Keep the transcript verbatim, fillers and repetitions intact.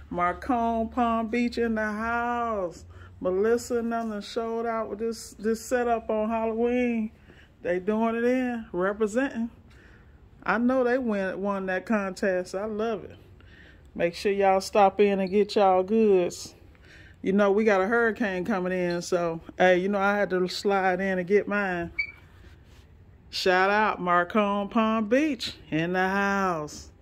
Marcone, Palm Beach in the house. Melissa and them showed out with this, this setup on Halloween. They doing it in, representing. I know they win, won that contest. I love it. Make sure y'all stop in and get y'all goods. You know, we got a hurricane coming in, so, hey, you know, I had to slide in and get mine. Shout out Marcone, Palm Beach in the house.